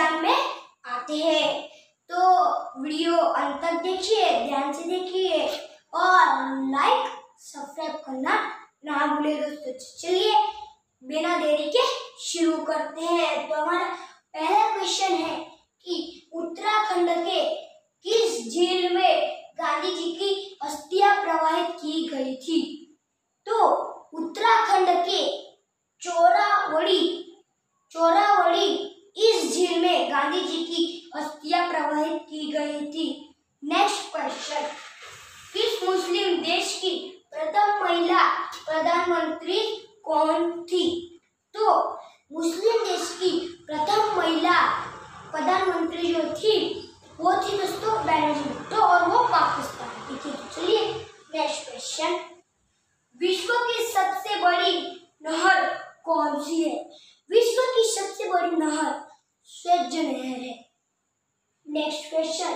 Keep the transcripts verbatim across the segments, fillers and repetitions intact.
Exam में आते हैं। तो वीडियो अंत तक देखिए, ध्यान से देखिए और लाइक सब्सक्राइब करना ना भूले दोस्तों। चलिए बिना देरी के शुरू करते हैं। तो हमारा पहला क्वेश्चन है कि उत्तराखंड के किस झील में गांधी जी की अस्थियां प्रवाहित की गई थी? तो उत्तराखंड के चोरावड़ी चोरावड़ी इस झील में गांधी जी की अस्थियां प्रवाहित की गई थी। नेक्स्ट क्वेश्चन, किस मुस्लिम देश की प्रथम महिला प्रधानमंत्री कौन थी? तो मुस्लिम देश की प्रथम महिला प्रधानमंत्री जो थी वो थी दोस्तों बेनजीर भुट्टो और वो पाकिस्तान की थी। चलिए नेक्स्ट क्वेश्चन, विश्व की सबसे बड़ी नहर कौन सी है? विश्व की सबसे बड़ी नहर स्वेज नहर है। नेक्स्ट क्वेश्चन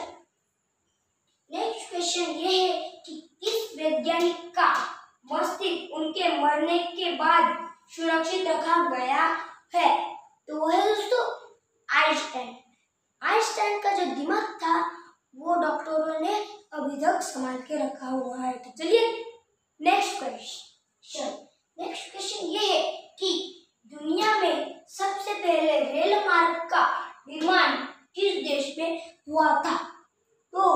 नेक्स्ट क्वेश्चन ये है कि किस वैज्ञानिक का मस्तिष्क उनके मरने के बाद सुरक्षित रखा गया है? तो वो है दोस्तों आइंस्टाइन। आइंस्टाइन का जो दिमाग था वो डॉक्टरों ने अभी तक संभाल के रखा हुआ है। तो चलिए नेक्स्ट क्वेश्चन नेक्स्ट क्वेश्चन ये है कि दुनिया में सबसे पहले रेल मार्ग का निर्माण किस देश में हुआ था? तो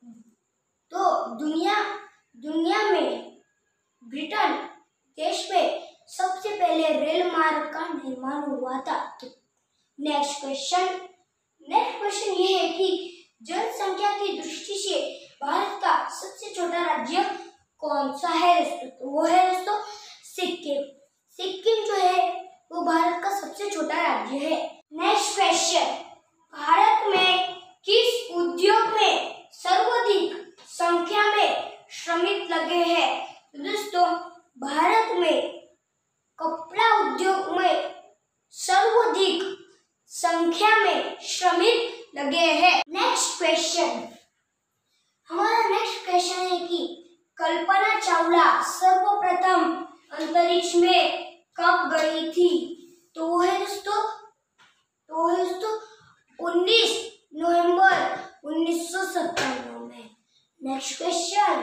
तो दुनिया दुनिया में ब्रिटेन देश में सबसे पहले रेल मार्ग का निर्माण हुआ था। तो नेक्स्ट क्वेश्चन नेक्स्ट क्वेश्चन ये है कि जनसंख्या की दृष्टि से भारत का सबसे छोटा राज्य कौन सा है? तो वो है दोस्तों सिक्किम। सिक्किम जो है वो भारत का सबसे छोटा राज्य है। नेक्स्ट क्वेश्चन, भारत में किस उद्योग में सर्वाधिक संख्या में श्रमिक लगे हैं? तो दोस्तों भारत में कपड़ा उद्योग में सर्वाधिक संख्या में श्रमिक लगे हैं। नेक्स्ट क्वेश्चन हमारा नेक्स्ट क्वेश्चन है कि कल्पना चावला सर्वप्रथम अंतरिक्ष में कब गई थी? तो वो है दोस्तों तो वो है दोस्तों उन्नीस नवंबर उन्नीस सौ सत्तानवे में। नेक्स्ट क्वेश्चन,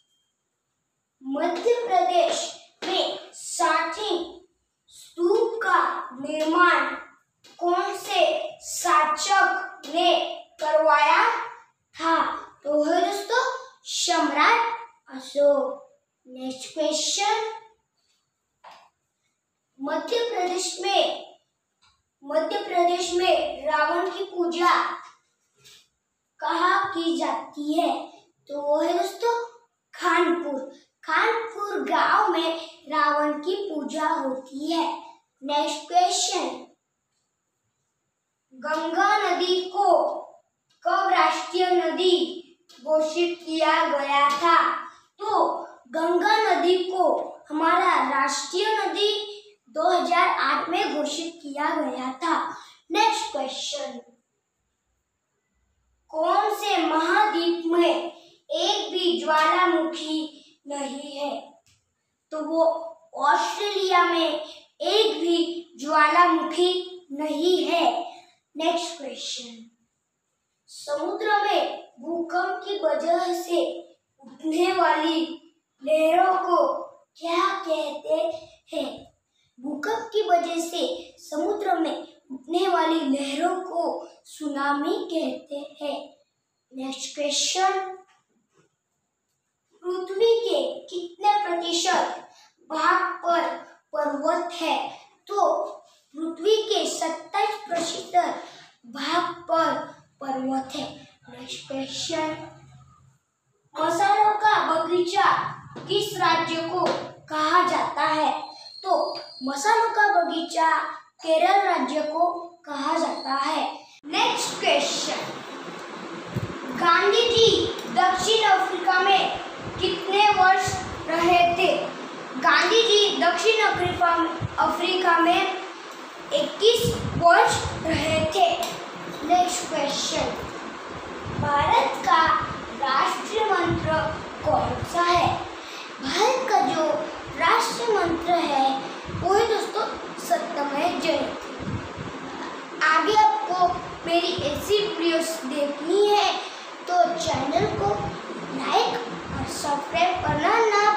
मध्य प्रदेश में सांची स्तूप का निर्माण कौन से शासक ने करवाया था? तो है दोस्तों सम्राट अशोक। नेक्स्ट क्वेश्चन, मध्य प्रदेश में मध्य प्रदेश में रावण की पूजा कहाँ की जाती है? तो वो है दोस्तों खानपुर। खानपुर गांव में रावण की पूजा होती है। नेक्स्ट क्वेश्चन, गंगा नदी को कब राष्ट्रीय नदी घोषित किया गया था? तो गंगा नदी को हमारा राष्ट्रीय नदी दो हज़ार आठ में घोषित किया गया था। नेक्स्ट क्वेश्चन, कौन से महाद्वीप में एक भी ज्वालामुखी नहीं है? तो वो ऑस्ट्रेलिया में एक भी ज्वालामुखी नहीं है। नेक्स्ट क्वेश्चन, समुद्र में भूकंप की वजह से उठने वाली लहरों को क्या कहते हैं? भूकंप की वजह से समुद्र में उठने वाली लहरों को सुनामी कहते हैं। नेक्स्ट क्वेश्चन, पृथ्वी के कितने प्रतिशत भाग पर पर्वत है? तो पृथ्वी के सत्ताईस प्रतिशत भाग पर पर्वत है। नेक्स्ट क्वेश्चन, मसालों का बगीचा किस राज्य को कहा जाता है? तो मसालों का बगीचा केरल राज्य को कहा जाता है। नेक्स्ट क्वेश्चन, गांधी जी दक्षिण अफ्रीका में कितने वर्ष रहे थे? गांधी जी दक्षिण अफ्रीका अफ्रीका में इक्कीस वर्ष रहे थे। नेक्स्ट क्वेश्चन, भारत का राष्ट्रीय मंत्र कौन सा है? भारत का जो राष्ट्रीय मंत्र है वो है दोस्तों सत्यमेव जयते। आगे आपको मेरी ऐसी वीडियोस देखनी है तो चैनल को लाइक और सब्सक्राइब करना ना